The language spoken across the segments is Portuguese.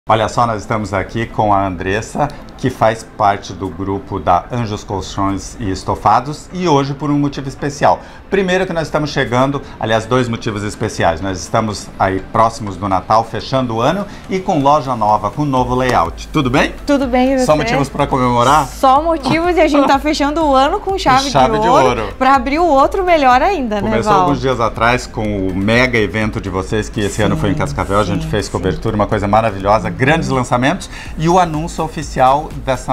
Olha só, nós estamos aqui com a Andressa, que faz parte do grupo da Anjos Colchões e Estofados, e hoje por um motivo especial. Primeiro que nós estamos chegando, aliás, dois motivos especiais. Nós estamos aí próximos do Natal, fechando o ano e com loja nova, com novo layout. Tudo bem? Tudo bem, você? Só motivos para comemorar? Só motivos, e a gente tá fechando o ano com chave de ouro. Para abrir o outro melhor ainda, né, Val? Começou alguns dias atrás com o mega evento de vocês, que esse ano foi em Cascavel, a gente fez cobertura, uma coisa maravilhosa, grandes lançamentos e o anúncio oficial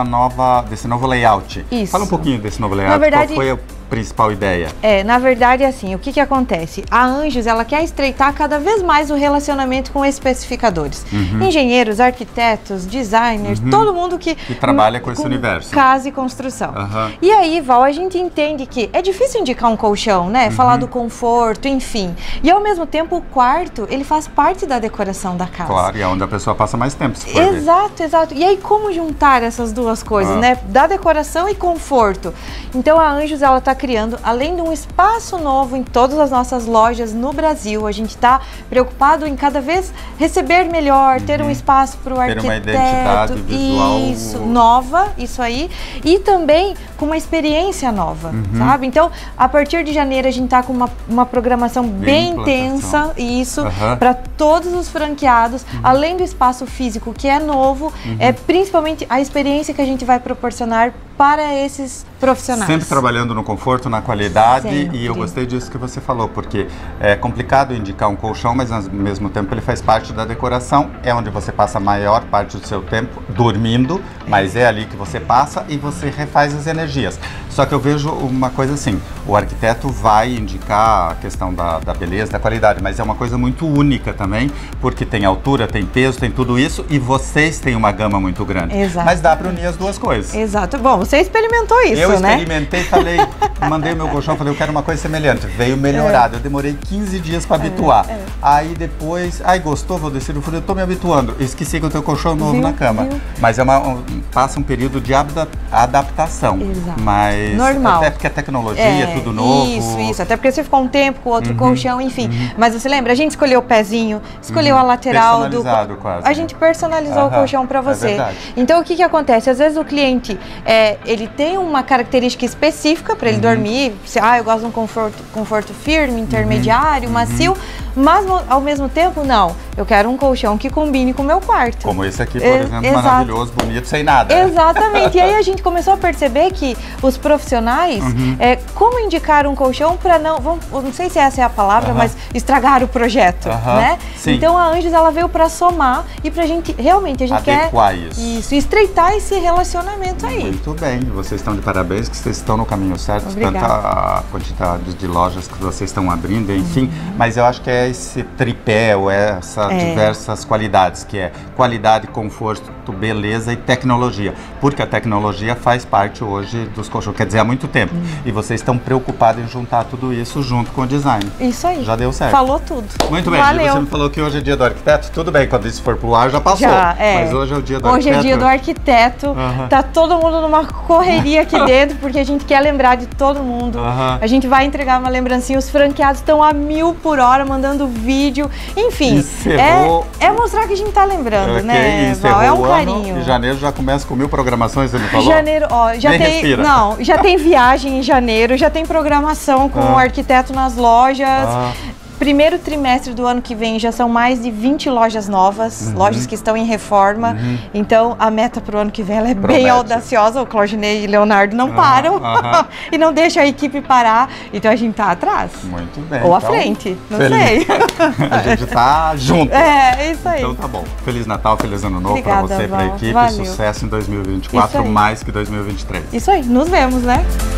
desse novo layout. Isso. Fala um pouquinho desse novo layout, na verdade, qual foi a principal ideia? Na verdade, assim, o que acontece? A Anjos, ela quer estreitar cada vez mais o relacionamento com especificadores. Engenheiros, arquitetos, designers, todo mundo que trabalha com esse universo. Casa e construção. E aí, Val, a gente entende que é difícil indicar um colchão, né? Falar do conforto, enfim. E ao mesmo tempo, o quarto, ele faz parte da decoração da casa. Claro, e é onde a pessoa passa mais tempo, se for Exato, exato. E aí, como juntar essas duas coisas, né? Da decoração e conforto. Então, a Anjos, ela tá criando, além de um espaço novo em todas as nossas lojas no Brasil, a gente está preocupado em cada vez receber melhor, ter um espaço para o arquiteto, uma identidade visual nova, isso aí, e também com uma experiência nova, sabe? Então, a partir de janeiro a gente está com uma programação bem intensa, isso, para todos os franqueados, além do espaço físico que é novo, principalmente a experiência que a gente vai proporcionar para esses profissionais. Sempre trabalhando no conforto, na qualidade. Sempre. E eu gostei disso que você falou, porque é complicado indicar um colchão, mas ao mesmo tempo ele faz parte da decoração, é onde você passa a maior parte do seu tempo dormindo, mas é ali que você passa e você refaz as energias. Só que eu vejo uma coisa assim, o arquiteto vai indicar a questão da beleza, da qualidade, mas é uma coisa muito única também, porque tem altura, tem peso, tem tudo isso, e vocês têm uma gama muito grande. Exato. Mas dá para unir as duas coisas. Exato. Bom, você experimentou isso, eu né? Experimentei, falei, mandei o meu colchão, falei, eu quero uma coisa semelhante. Veio melhorado, eu demorei 15 dias para habituar. Aí depois, gostou, vou descer no fundo, eu tô me habituando. Esqueci que eu tenho colchão novo na cama. Mas passa um período de adaptação. Exato. Mas normal. Até porque a tecnologia é tudo novo. Isso. Até porque você ficou um tempo com outro colchão, enfim. Mas você lembra, a gente escolheu o pezinho, escolheu a lateral personalizado quase. A gente personalizou o colchão para você. Verdade. Então o que acontece? Às vezes o cliente ele tem uma característica específica para ele dormir. Eu gosto de um conforto firme, intermediário, macio, mas ao mesmo tempo, não. Eu quero um colchão que combine com o meu quarto. Como esse aqui, por exemplo, maravilhoso, bonito, sem nada. Exatamente. E aí a gente começou a perceber que os profissionais, como indicar um colchão para não sei se essa é a palavra, mas estragar o projeto, né? Sim. Então a Anjos, ela veio para somar e pra gente, realmente, a gente adequar quer estreitar esse relacionamento aí. Muito bem, vocês estão de parabéns, que vocês estão no caminho certo, Obrigada. Tanto a quantidade de lojas que vocês estão abrindo, enfim, mas eu acho que é esse tripé, ou essas diversas qualidades, que é qualidade, conforto, beleza e tecnologia, porque a tecnologia faz parte hoje dos colchões, quer dizer, há muito tempo, e vocês estão preocupados em juntar tudo isso junto com o design. Isso aí. Já deu certo. Falou tudo. Muito bem, Valeu. Você me falou que hoje é dia do arquiteto, tudo bem, quando isso for pro ar já passou, mas hoje é o dia do arquiteto. Hoje é dia do arquiteto, tá todo mundo numa correria aqui dentro, porque a gente quer lembrar de todo mundo. A gente vai entregar uma lembrancinha, os franqueados estão a 1000 por hora, mandando vídeo, enfim, é mostrar que a gente tá lembrando, né, Val? É um carinho. Em janeiro já começa com 1000 programações, você me falou? Janeiro, já tem viagem em janeiro, já tem programação com o arquiteto nas lojas. Primeiro trimestre do ano que vem já são mais de 20 lojas novas, lojas que estão em reforma. Então a meta para o ano que vem ela é bem audaciosa. O Claudinei e Leonardo não param e não deixam a equipe parar. Então a gente tá atrás. Muito bem. Ou à frente, não sei. A gente tá junto. É isso aí. Então tá bom. Feliz Natal, feliz Ano Novo para você, para a equipe. Valeu. Sucesso em 2024, mais que 2023. Isso aí, nos vemos, né?